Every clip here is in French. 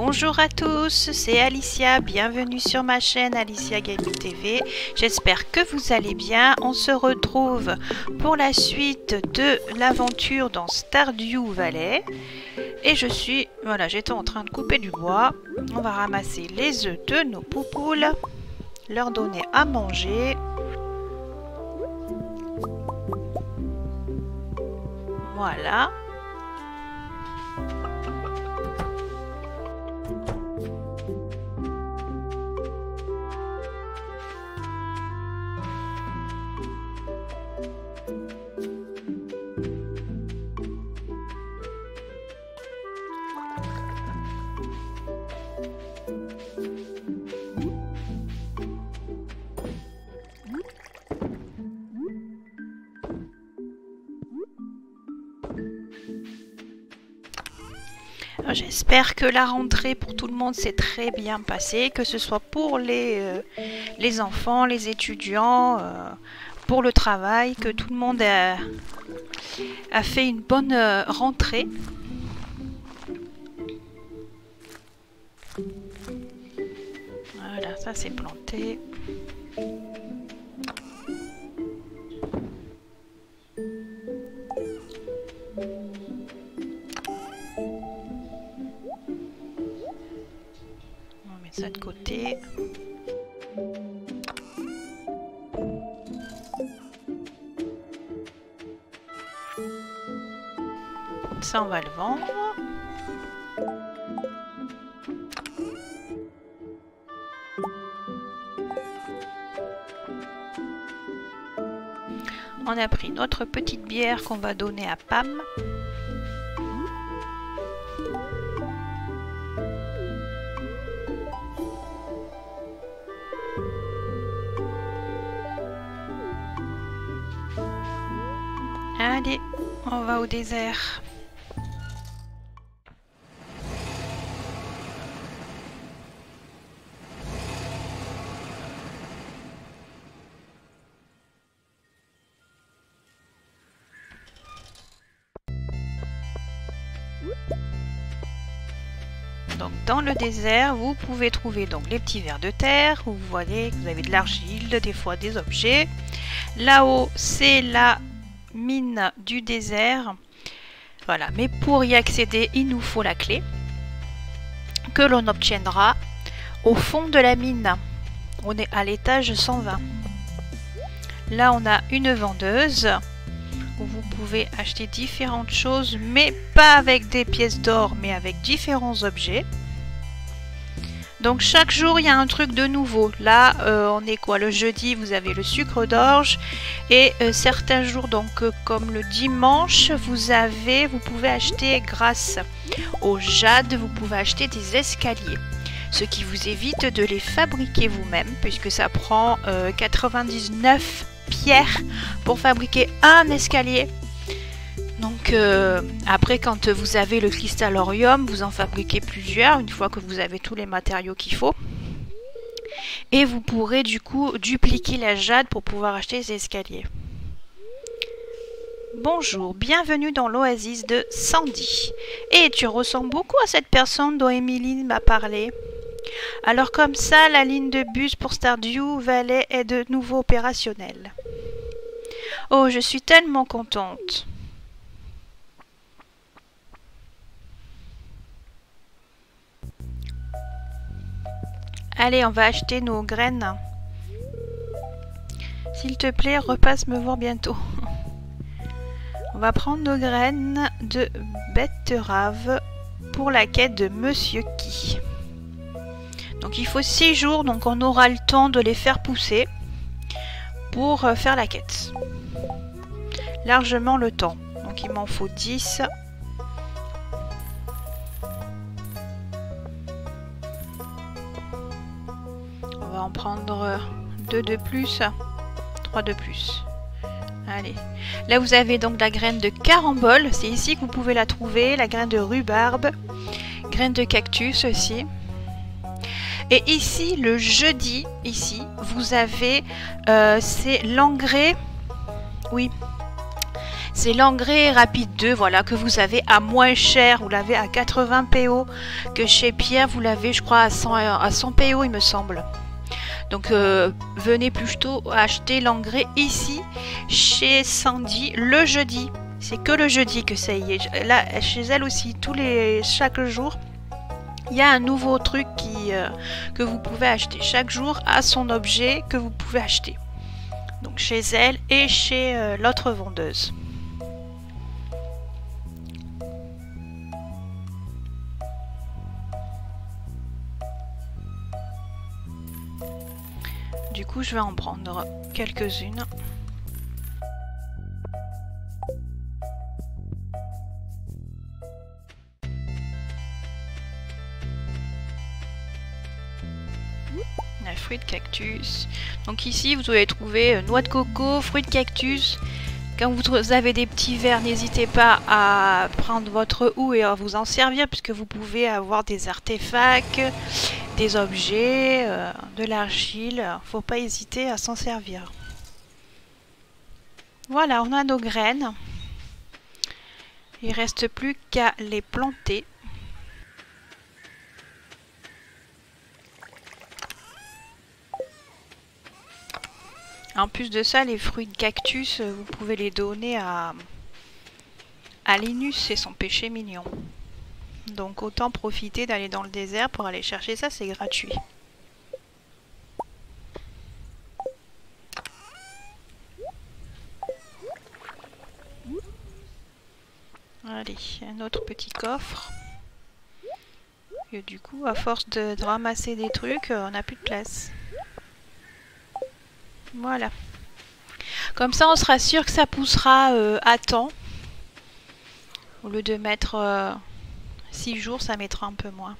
Bonjour à tous, c'est Alicia, bienvenue sur ma chaîne Alicia Gaming TV. J'espère que vous allez bien. On se retrouve pour la suite de l'aventure dans Stardew Valley. Et j'étais en train de couper du bois. On va ramasser les œufs de nos poupoules, leur donner à manger. Voilà. J'espère que la rentrée pour tout le monde s'est très bien passée, que ce soit pour les enfants, les étudiants, pour le travail, que tout le monde a fait une bonne rentrée. Voilà, ça c'est planté. Ça de côté. Ça on va le vendre. On a pris notre petite bière qu'on va donner à Pam. Allez, on va au désert. Donc dans le désert, vous pouvez trouver donc les petits vers de terre où vous voyez que vous avez de l'argile, des fois des objets. Là-haut, c'est la mine du désert. Voilà, mais pour y accéder, il nous faut la clé que l'on obtiendra au fond de la mine. On est à l'étage 120. Là, on a une vendeuse où vous pouvez acheter différentes choses, mais pas avec des pièces d'or, mais avec différents objets. Donc chaque jour il y a un truc de nouveau. Là on est quoi, le jeudi vous avez le sucre d'orge et certains jours donc comme le dimanche vous pouvez acheter grâce au jade, vous pouvez acheter des escaliers. Ce qui vous évite de les fabriquer vous-même puisque ça prend 99 pierres pour fabriquer un escalier. Donc après quand vous avez le cristallorium, vous en fabriquez plusieurs une fois que vous avez tous les matériaux qu'il faut. Et vous pourrez du coup dupliquer la jade pour pouvoir acheter ces escaliers. Bonjour, bienvenue dans l'oasis de Sandy. Et tu ressembles beaucoup à cette personne dont Emily m'a parlé. Alors comme ça, la ligne de bus pour Stardew Valley est de nouveau opérationnelle. Oh, je suis tellement contente. Allez, on va acheter nos graines. S'il te plaît, repasse me voir bientôt. On va prendre nos graines de betterave pour la quête de Monsieur Qui. Donc il faut 6 jours, donc on aura le temps de les faire pousser pour faire la quête. Largement le temps. Donc il m'en faut 10. On va en prendre 2 de plus, 3 de plus. Allez. Là, vous avez donc la graine de carambole. C'est ici que vous pouvez la trouver. La graine de rhubarbe. Graine de cactus aussi. Et ici, le jeudi, ici, vous avez... c'est l'engrais... Oui. C'est l'engrais rapide 2, voilà, que vous avez à moins cher. Vous l'avez à 80 PO, que chez Pierre, vous l'avez, je crois, à 100 PO, il me semble. Donc, venez plutôt acheter l'engrais ici, chez Sandy, le jeudi. C'est que le jeudi que ça y est. Là, chez elle aussi, chaque jour, il y a un nouveau truc que vous pouvez acheter. Chaque jour a son objet que vous pouvez acheter. Donc, chez elle et chez l'autre vendeuse. Du coup, je vais en prendre quelques-unes. La fruit de cactus. Donc ici, vous allez trouver noix de coco, fruits de cactus. Quand vous avez des petits verres, n'hésitez pas à prendre votre houe et à vous en servir, puisque vous pouvez avoir des artefacts, des objets, de l'argile. Faut pas hésiter à s'en servir. Voilà, on a nos graines. Il reste plus qu'à les planter. En plus de ça, les fruits de cactus, vous pouvez les donner à Linus et son péché mignon. Donc autant profiter d'aller dans le désert pour aller chercher ça, c'est gratuit. Allez, un autre petit coffre. Et du coup, à force de ramasser des trucs, on n'a plus de place. Voilà. Comme ça, on sera sûr que ça poussera à temps. Au lieu de mettre 6 jours, ça mettra un peu moins.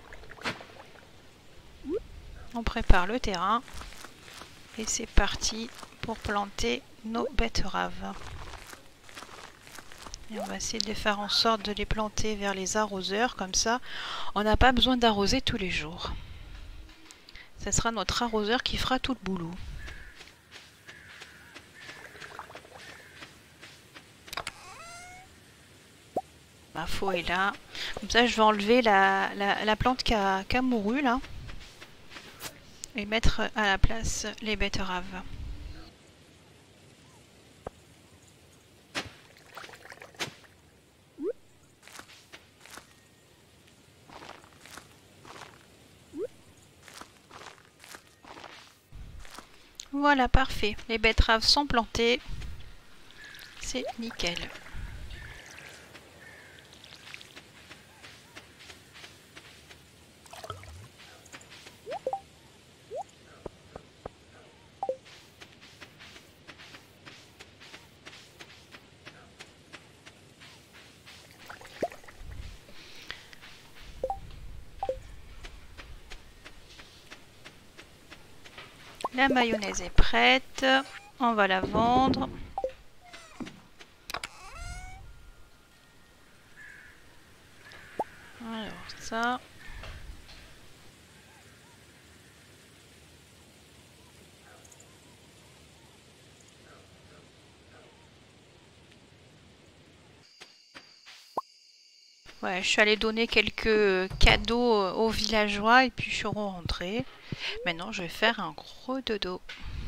On prépare le terrain. Et c'est parti pour planter nos betteraves. Et on va essayer de faire en sorte de les planter vers les arroseurs. Comme ça, on n'a pas besoin d'arroser tous les jours. Ce sera notre arroseur qui fera tout le boulot. Ma faux est là. Comme ça, je vais enlever la plante qui a mouru là. Et mettre à la place les betteraves. Voilà, parfait. Les betteraves sont plantées. C'est nickel. La mayonnaise est prête. On va la vendre. Alors ça. Ouais, je suis allée donner quelques cadeaux aux villageois et puis je suis rentrée. Maintenant, je vais faire un gros dodo.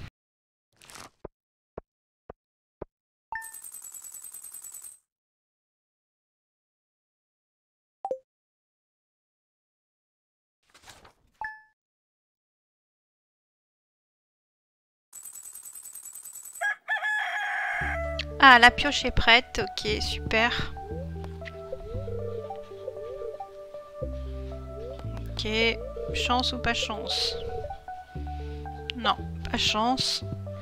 Ah, la pioche est prête. Ok, super. Ok, chance ou pas chance? Non, pas chance.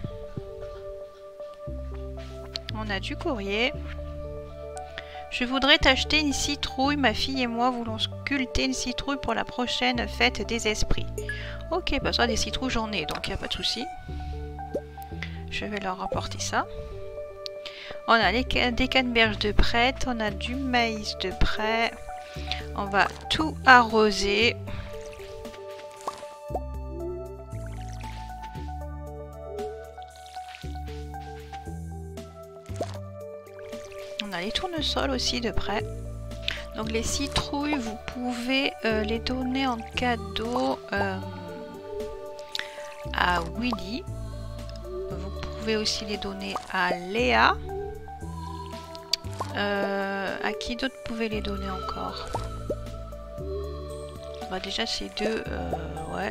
On a du courrier. Je voudrais t'acheter une citrouille. Ma fille et moi voulons sculpter une citrouille pour la prochaine fête des esprits. Ok, bah ça, des citrouilles j'en ai, donc il n'y a pas de souci. Je vais leur apporter ça. On a des canneberges de prête, on a du maïs de prêt. On va tout arroser. On a les tournesols aussi de près. Donc les citrouilles, vous pouvez les donner en cadeau à Willy. Vous pouvez aussi les donner à Léa. À qui d'autre pouvez les donner encore? Bah déjà ces deux, ouais.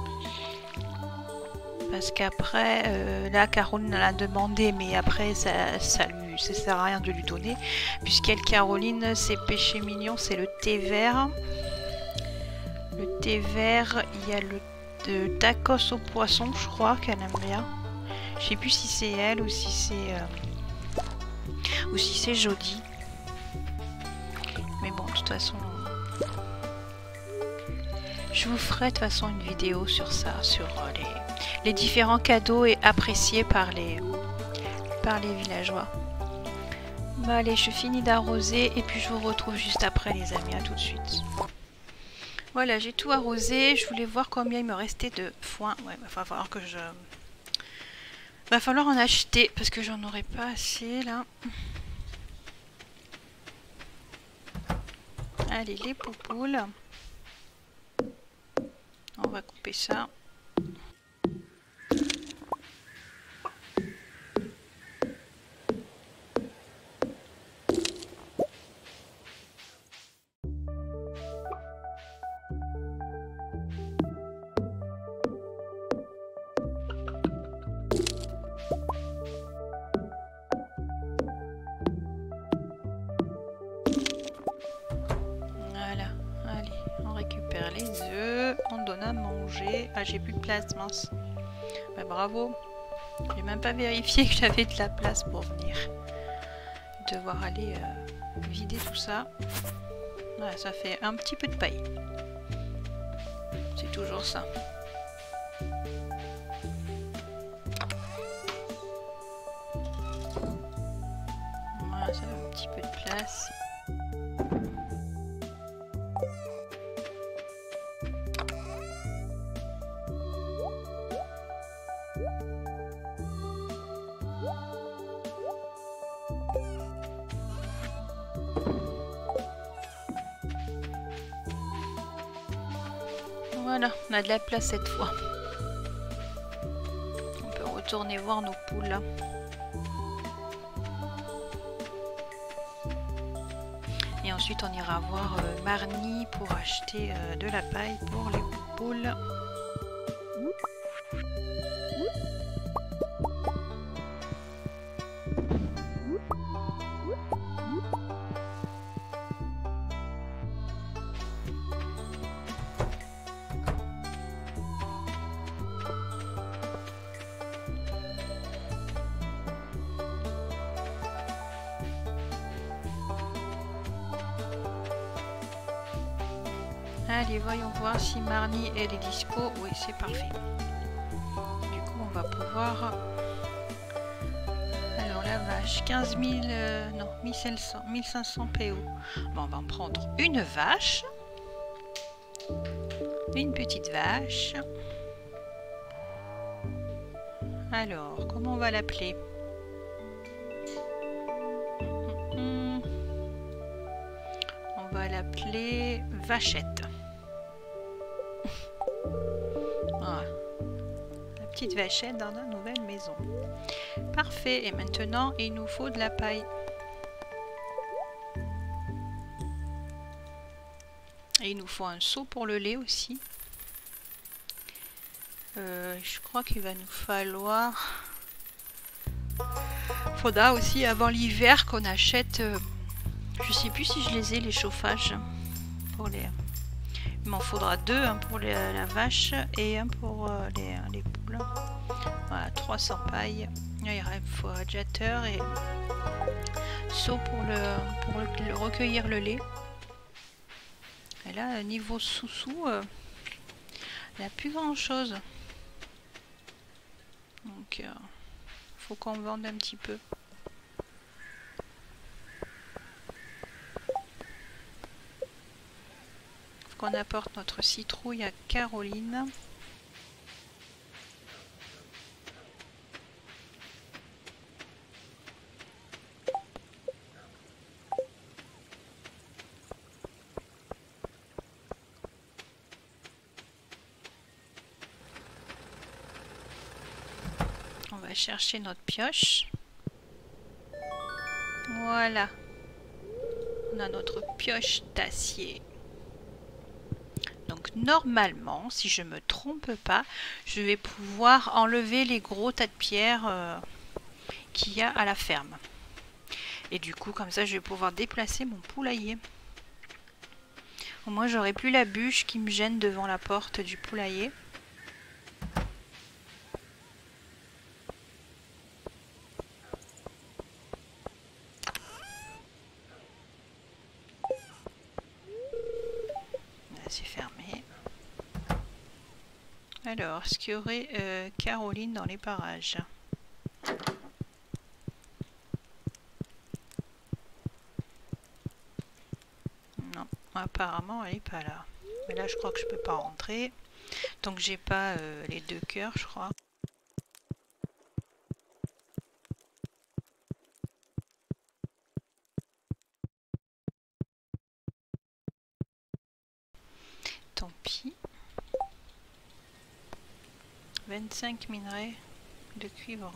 Parce qu'après, là Caroline l'a demandé, mais après ça sert à rien de lui donner. Puisqu'elle, Caroline, ses péchés mignons, c'est le thé vert. Le thé vert, il y a le tacos au poisson, je crois qu'elle aime bien. Je sais plus si c'est elle ou si c'est Jodie. Mais bon, de toute façon, je vous ferai de toute façon une vidéo sur ça, sur les différents cadeaux et appréciés par les villageois. Bah allez, je finis d'arroser et puis je vous retrouve juste après les amis, à tout de suite. Voilà, j'ai tout arrosé, je voulais voir combien il me restait de foin. Ouais, il va falloir que je... va falloir en acheter parce que j'en aurai pas assez là. Allez, les poupoules. On va couper ça. Les œufs, on donne à manger. Ah, j'ai plus de place, mince. Bah, bravo. J'ai même pas vérifié que j'avais de la place pour venir. Devoir aller vider tout ça. Voilà, ça fait un petit peu de paille. C'est toujours ça. Voilà, ça fait un petit peu de place. Voilà, on a de la place cette fois. On peut retourner voir nos poules là. Et ensuite on ira voir Marnie pour acheter de la paille pour les poules. Allez, voyons voir si Marnie elle est dispo. Oui, c'est parfait. Du coup, on va pouvoir... Alors, la vache, 15 000... non, 1500 PO. Bon, on va en prendre une vache. Une petite vache. Alors, comment on va l'appeler? On va l'appeler Vachette. Voilà. La petite Vachette dans la nouvelle maison. Parfait. Et maintenant, il nous faut de la paille. Et il nous faut un seau pour le lait aussi. Je crois qu'il va nous falloir... Faudra aussi avant l'hiver qu'on achète... je sais plus si je les ai, les chauffages. Pour les... Il m'en faudra deux, un pour la vache et un pour les poules. Voilà, 300 pailles. Il faut radiateur et seau pour recueillir le lait. Et là, niveau sous-sous, il n'y a plus grand chose. Donc, faut qu'on vende un petit peu. Faut qu'on apporte notre citrouille à Caroline. va chercher notre pioche. Voilà. On a notre pioche d'acier. Donc normalement, si je me trompe pas, je vais pouvoir enlever les gros tas de pierres qu'il y a à la ferme. Et du coup, comme ça, je vais pouvoir déplacer mon poulailler. Au moins, j'aurai plus la bûche qui me gêne devant la porte du poulailler. C'est fermé. Alors, est-ce qu'il y aurait Caroline dans les parages? Non, apparemment elle n'est pas là. Mais là, je crois que je peux pas rentrer. Donc, j'ai pas les 2 cœurs, je crois. Tant pis. 25 minerais de cuivre.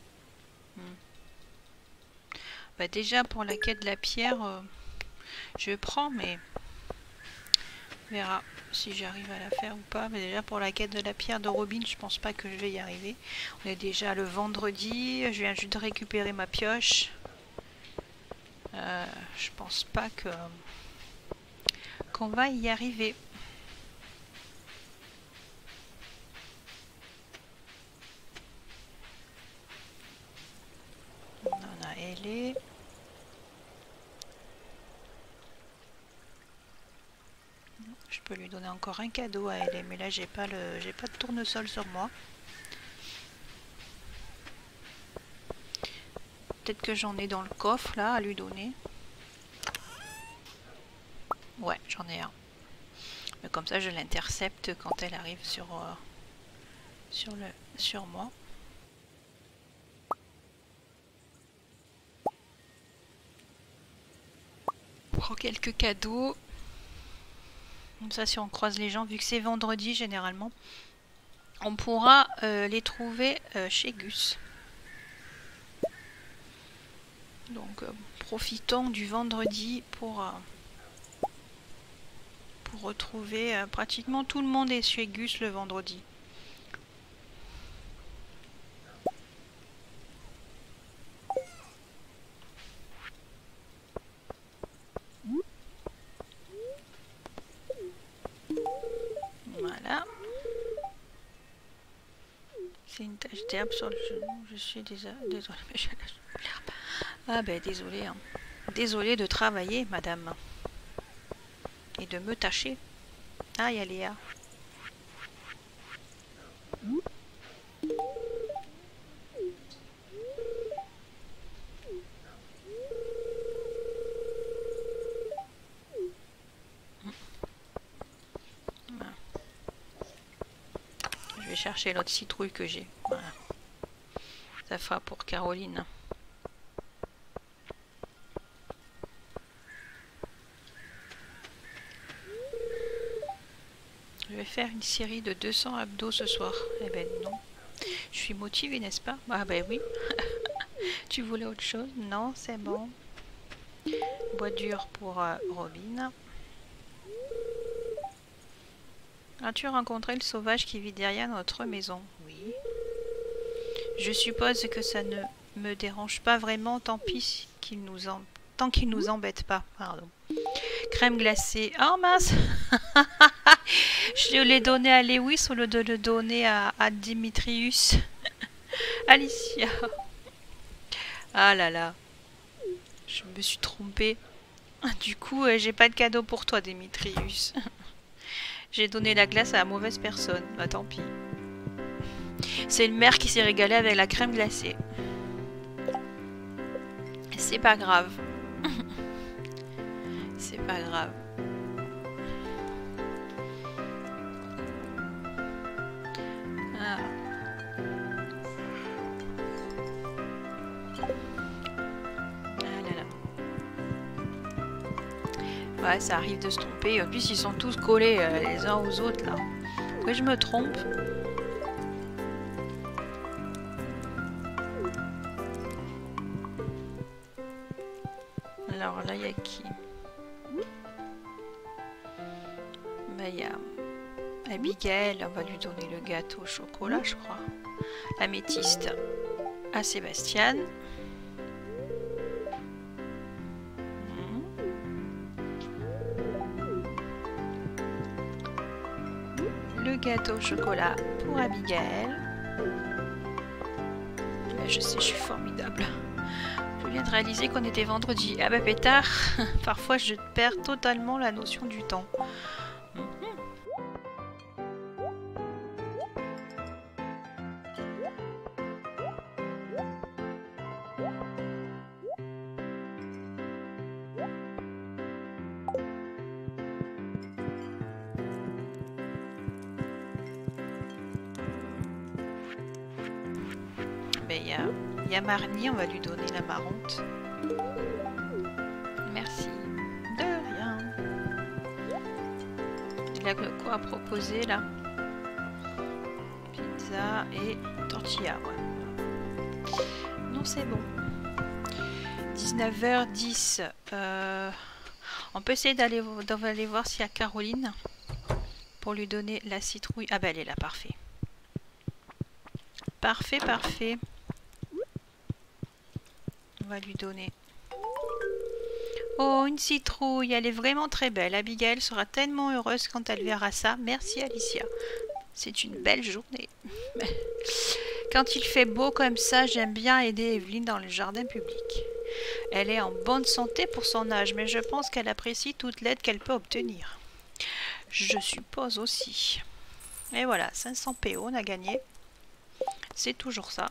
Bah déjà pour la quête de la pierre, je prends, mais on verra si j'arrive à la faire ou pas. Mais déjà pour la quête de la pierre de Robin, je pense pas que je vais y arriver. On est déjà le vendredi, je viens juste de récupérer ma pioche. Je pense pas que qu'on va y arriver. On a Ellie. Je peux lui donner encore un cadeau à Ellie, mais là j'ai pas de tournesol sur moi. Peut-être que j'en ai dans le coffre là à lui donner. Ouais, j'en ai un. Mais comme ça je l'intercepte quand elle arrive sur moi. On prend quelques cadeaux. Comme ça, si on croise les gens, vu que c'est vendredi généralement, on pourra les trouver chez Gus. Donc profitons du vendredi pour retrouver pratiquement tout le monde est chez Gus le vendredi. Voilà. C'est une tache d'herbe sur le genou. Je suis désolée, mais je l'herbe. Ah ben désolée. Hein. Désolée de travailler, madame. Et de me tâcher. Ah, il y a Léa. Je vais chercher l'autre citrouille que j'ai. Voilà. Ça fera pour Caroline. Je vais faire une série de 200 abdos ce soir. Eh ben non. Je suis motivée, n'est-ce pas? Ah ben oui. Tu voulais autre chose? Non, c'est bon. Bois dur pour Robin. As-tu rencontré le sauvage qui vit derrière notre maison? Oui. Je suppose que ça ne me dérange pas vraiment, tant pis tant qu'il nous embête pas. Pardon. Crème glacée. Oh mince. Je l'ai donné à Lewis au lieu de le donner à Dimitrius. Alicia. Ah là là. Je me suis trompée. Du coup, j'ai pas de cadeau pour toi, Dimitrius. J'ai donné la glace à la mauvaise personne. Bah tant pis. C'est le maire qui s'est régalé avec la crème glacée. C'est pas grave. C'est pas grave. Ah. Ah là là. Ouais, ça arrive de se tromper. En plus, ils sont tous collés les uns aux autres là. Pourquoi je me trompe? Alors là, il y a qui? Il y a Abigail, on va lui donner le gâteau au chocolat, je crois. Améthyste à Sébastien. Le gâteau au chocolat pour Abigail. Je sais, je suis formidable. Je viens de réaliser qu'on était vendredi. Ah bah pétard, parfois je perds totalement la notion du temps. Il y a Marnie, on va lui donner la marronte. Merci. De rien. Il a quoi à proposer là? Pizza et tortilla, ouais. Non, c'est bon. 19h10. On peut essayer d'aller voir s'il y a Caroline pour lui donner la citrouille. Ah bah elle est là, parfait. Parfait, parfait. On va lui donner. Oh, une citrouille, elle est vraiment très belle. Abigail sera tellement heureuse quand elle verra ça. Merci Alicia. C'est une belle journée. Quand il fait beau comme ça, j'aime bien aider Evelyne dans le jardin public. Elle est en bonne santé pour son âge, mais je pense qu'elle apprécie toute l'aide qu'elle peut obtenir. Je suppose aussi. Et voilà, 500 PO, on a gagné. C'est toujours ça.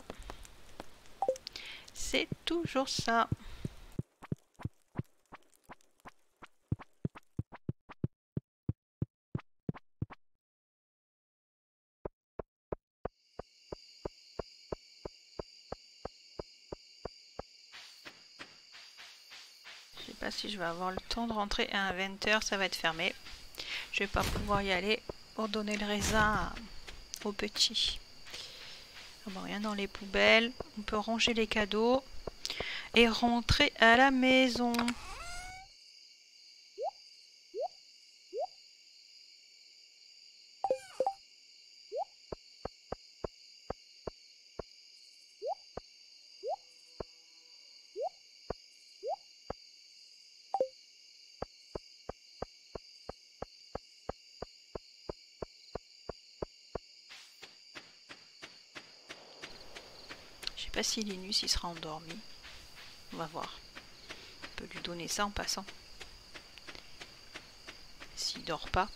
C'est toujours ça. Je sais pas si je vais avoir le temps de rentrer à 20h, ça va être fermé. Je vais pas pouvoir y aller pour donner le raisin aux petits. Bon, rien dans les poubelles. On peut ranger les cadeaux et rentrer à la maison. Je sais pas si Linus il sera endormi. On va voir. On peut lui donner ça en passant. S'il dort pas.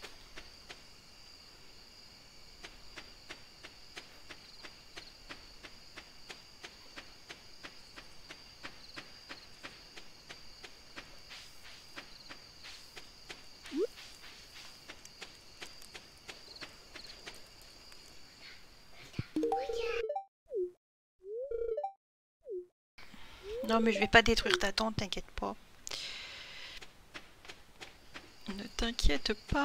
Non mais je vais pas détruire ta tente, t'inquiète pas. Ne t'inquiète pas.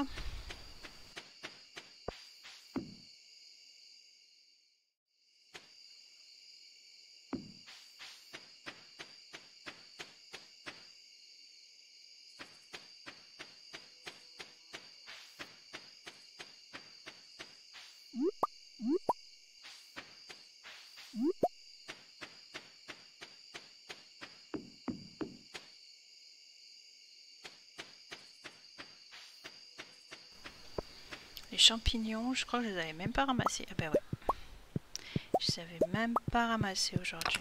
Les champignons, je crois que je les avais même pas ramassés. Ah ben ouais. Je les avais même pas ramassés aujourd'hui.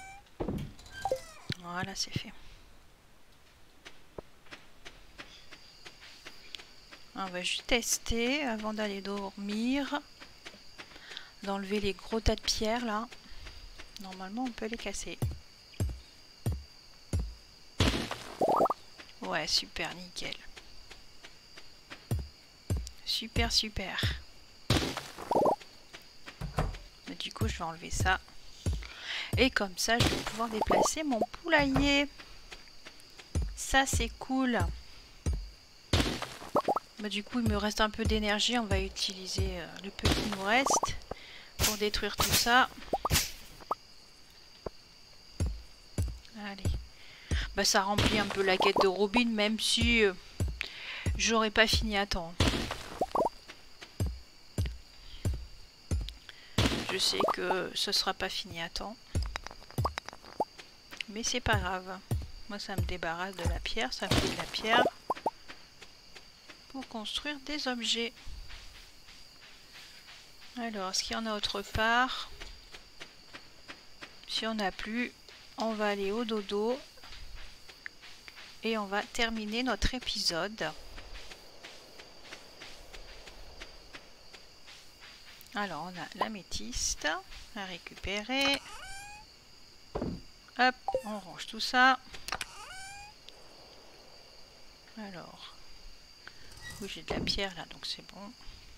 Voilà, c'est fait. On va juste tester avant d'aller dormir. D'enlever les gros tas de pierres là. Normalement on peut les casser. Ouais, super, nickel. Super, super. Mais du coup, je vais enlever ça. Et comme ça, je vais pouvoir déplacer mon poulailler. Ça, c'est cool. Bah, du coup, il me reste un peu d'énergie. On va utiliser le peu qui nous reste pour détruire tout ça. Allez. Bah, ça remplit un peu la quête de Robin, même si j'aurais pas fini à temps. Je sais que ce sera pas fini à temps. Mais c'est pas grave. Moi, ça me débarrasse de la pierre. Ça fait de la pierre pour construire des objets. Alors, est-ce qu'il y en a autre part? Si on n'a plus, on va aller au dodo. Et on va terminer notre épisode. Alors, on a l'améthyste à récupérer. Hop, on range tout ça. Alors, oui, j'ai de la pierre là, donc c'est bon.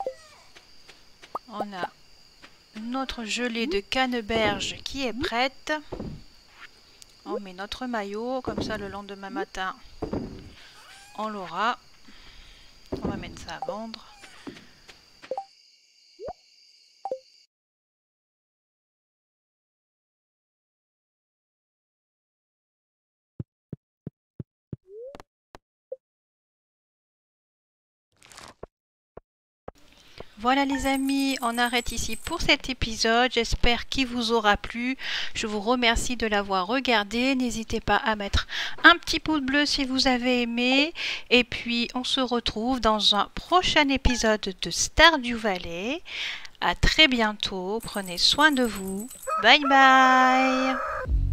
On a notre gelée de canneberge qui est prête. On met notre maillot, comme ça le lendemain matin, on l'aura. On va mettre ça à vendre. Voilà les amis, on arrête ici pour cet épisode. J'espère qu'il vous aura plu. Je vous remercie de l'avoir regardé. N'hésitez pas à mettre un petit pouce bleu si vous avez aimé. Et puis on se retrouve dans un prochain épisode de Stardew Valley. À très bientôt. Prenez soin de vous. Bye bye.